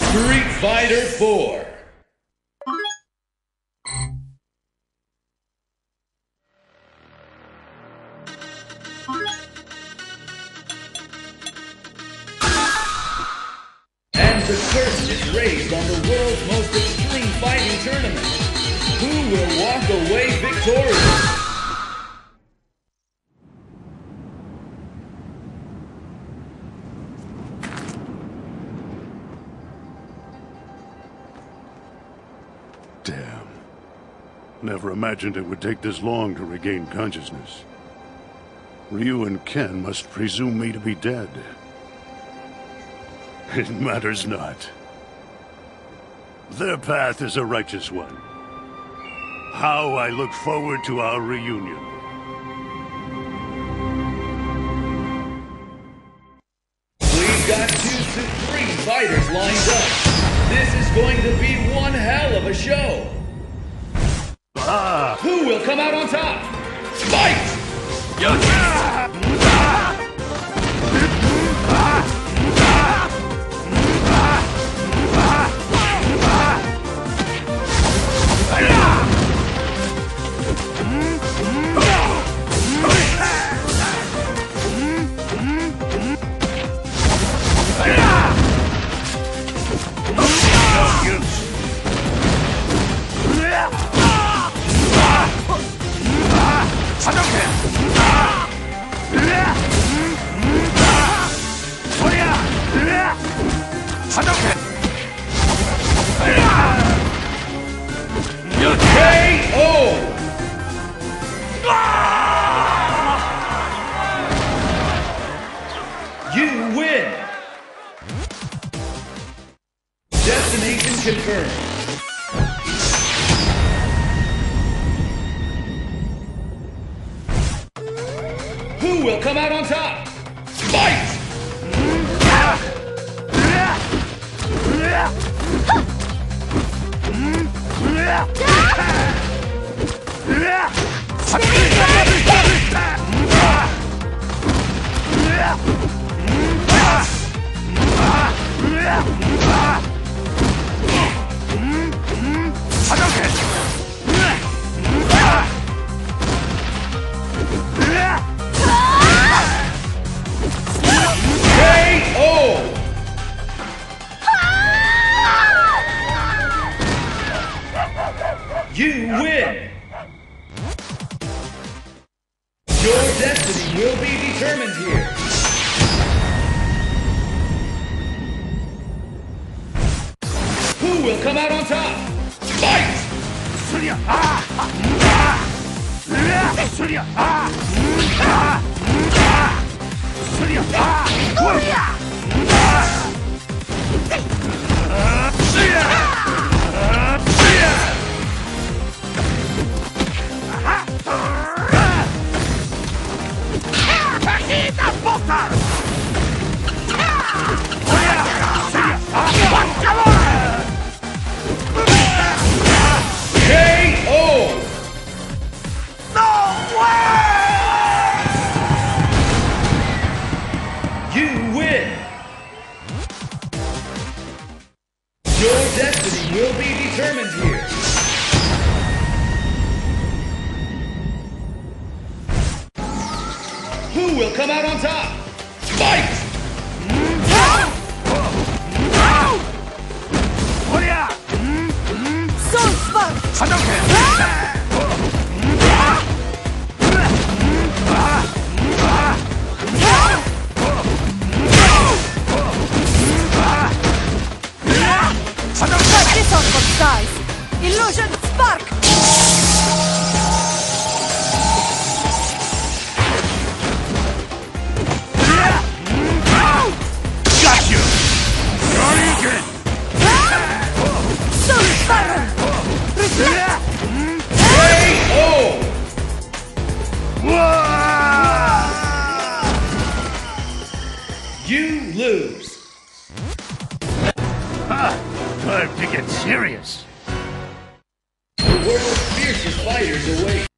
Street Fighter 4. And the curtain is raised on the world's most extreme fighting tournament. Who will walk away victorious? Damn. Never imagined it would take this long to regain consciousness. Ryu and Ken must presume me to be dead. It matters not. Their path is a righteous one. How I look forward to our reunion. We've got two supreme fighters lined up. This is going to be one hell of a show. Who will come out on top? Fight! You win! Destination confirmed. Who will come out on top? Fight! You win! Your destiny will be determined here. Who will come out on top? Fight! You win! Your destiny will be determined here. Who will come out on top? Fight! This on both sides. Illusion spark! Got you! Shoryuken! Soul spiral! Reflect! KO! You lose. Time to get serious. The world's fiercest fighters await.